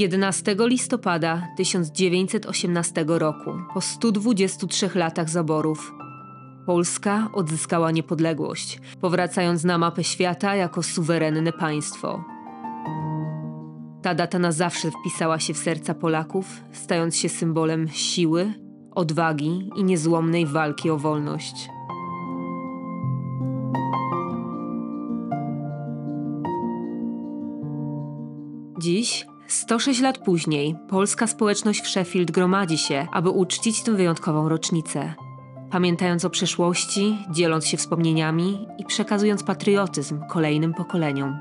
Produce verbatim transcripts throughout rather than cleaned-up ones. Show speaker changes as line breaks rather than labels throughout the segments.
jedenastego listopada tysiąc dziewięćset osiemnastego roku, po stu dwudziestu trzech latach zaborów, Polska odzyskała niepodległość, powracając na mapę świata jako suwerenne państwo. Ta data na zawsze wpisała się w serca Polaków, stając się symbolem siły, odwagi i niezłomnej walki o wolność. Dziś, sto sześć lat później, polska społeczność w Sheffield gromadzi się, aby uczcić tę wyjątkową rocznicę. Pamiętając o przeszłości, dzieląc się wspomnieniami i przekazując patriotyzm kolejnym pokoleniom.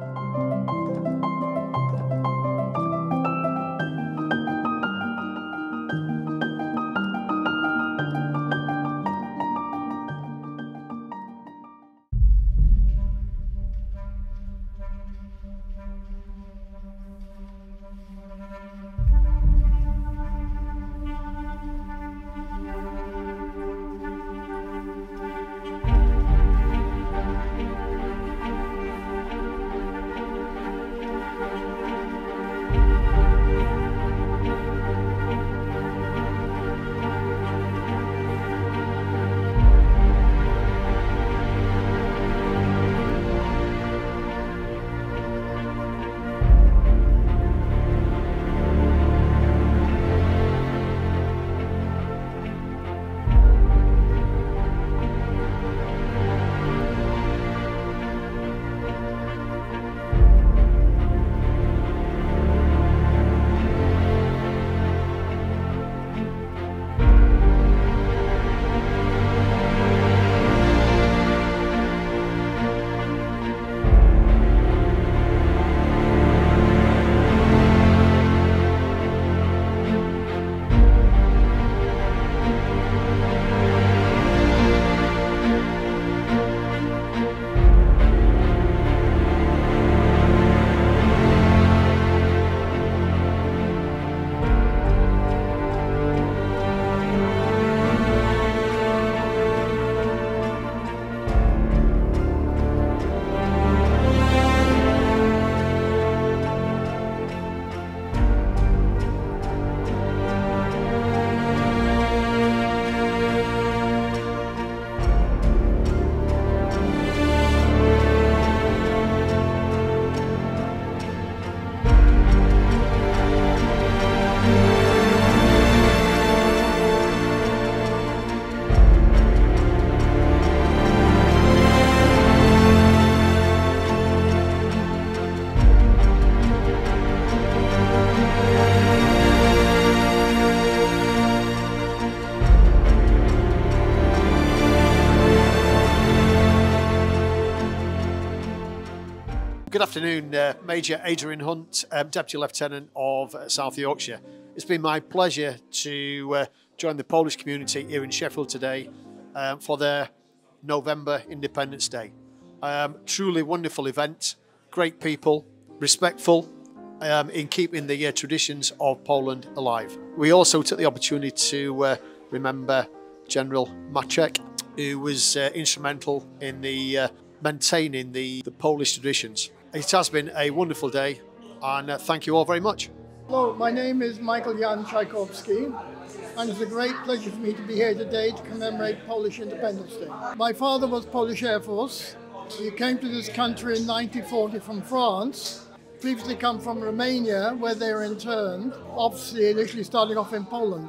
Good afternoon, uh, Major Adrian Hunt, um, Deputy Lieutenant of uh, South Yorkshire. It's been my pleasure to uh, join the Polish community here in Sheffield today um, for their November Independence Day. Um, truly wonderful event, great people, respectful um, in keeping the uh, traditions of Poland alive. We also took the opportunity to uh, remember General Maciek, who was uh, instrumental in the uh, maintaining the, the Polish traditions. It has been a wonderful day, and uh, thank you all very much.
Hello, my name is Michael Jan Tchaikovsky, and it's a great pleasure for me to be here today to commemorate Polish Independence Day. My father was Polish Air Force. He came to this country in nineteen forty from France, previously come from Romania, where they were interned, obviously initially starting off in Poland.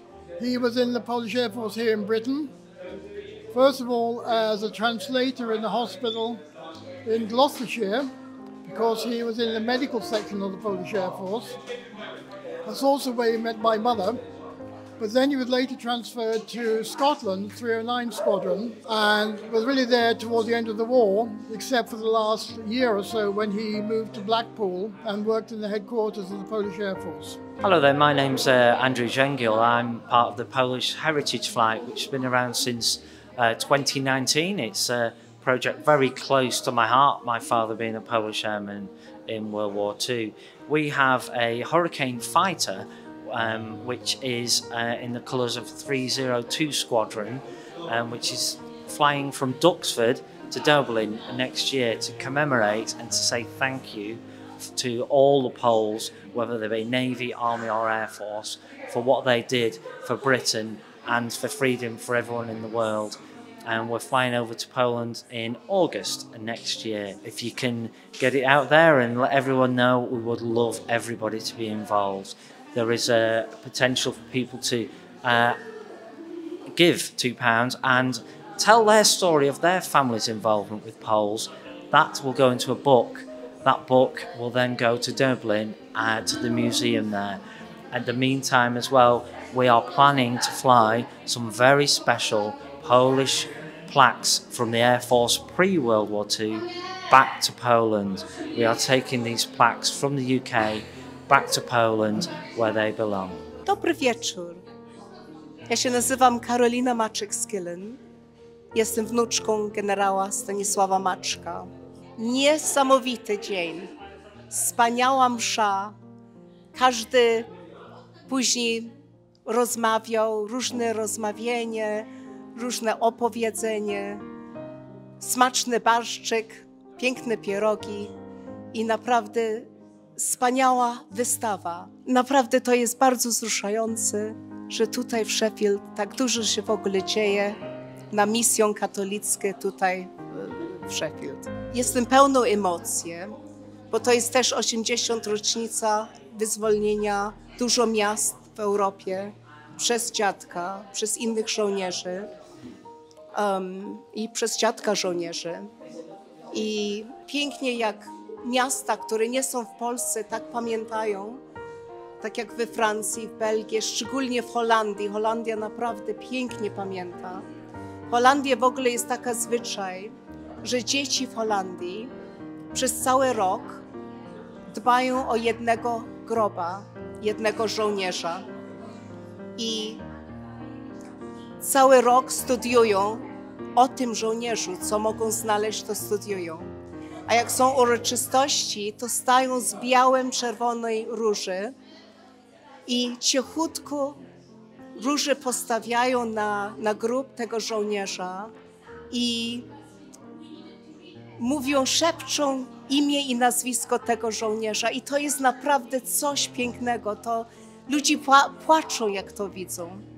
He was in the Polish Air Force here in Britain, first of all as a translator in the hospital in Gloucestershire, because he was in the medical section of the Polish Air Force. That's also where he met my mother. But then he was later transferred to Scotland, three oh nine Squadron, and was really there towards the end of the war, except for the last year or so when he moved to Blackpool and worked in the headquarters of the Polish Air Force.
Hello there, my name's uh, Andrew Jęgiel. I'm part of the Polish Heritage Flight, which has been around since uh, twenty nineteen. It's a project very close to my heart, my father being a Polish airman in World War Two. We have a Hurricane fighter, um, which is uh, in the colours of three oh two Squadron, um, which is flying from Duxford to Dublin next year to commemorate and to say thank you to all the Poles, whether they be Navy, Army or Air Force, for what they did for Britain and for freedom for everyone in the world. And we're flying over to Poland in August next year. If you can get it out there and let everyone know, we would love everybody to be involved. There is a potential for people to uh, give two pounds and tell their story of their family's involvement with Poles. That will go into a book. That book will then go to Dublin, uh, to the museum there. In the meantime as well, we are planning to fly some very special Polish plaques from the Air Force pre-World War Two back to Poland. We are taking these plaques from the U K back to Poland, where they belong.
Dobry wieczór. Ja się nazywam Karolina Maczyk-Skyllen. Jestem wnuczką generała Stanisława Maczka. Niesamowity dzień. Wspaniała msza. Każdy później rozmawiał, różne rozmawianie, różne opowiedzenie, smaczny barszczyk, piękne pierogi i naprawdę wspaniała wystawa. Naprawdę to jest bardzo wzruszające, że tutaj w Sheffield tak dużo się w ogóle dzieje na misję katolicką tutaj w Sheffield. Jestem pełną emocji, bo to jest też osiemdziesiąta rocznica wyzwolnienia dużo miast w Europie przez dziadka, przez innych żołnierzy um, i przez dziadka żołnierzy. I pięknie jak miasta, które nie są w Polsce, tak pamiętają, tak jak we Francji, w Belgii, szczególnie w Holandii. Holandia naprawdę pięknie pamięta. W Holandii w ogóle jest taka zwyczaj, że dzieci w Holandii przez cały rok dbają o jednego groba, jednego żołnierza i cały rok studiują o tym żołnierzu, co mogą znaleźć, to studiują. A jak są uroczystości, to stają z białym, czerwonej róży i cichutko róże postawiają na, na grób tego żołnierza i mówią, szepczą imię i nazwisko tego żołnierza. I to jest naprawdę coś pięknego. To ludzie pła- płaczą, jak to widzą.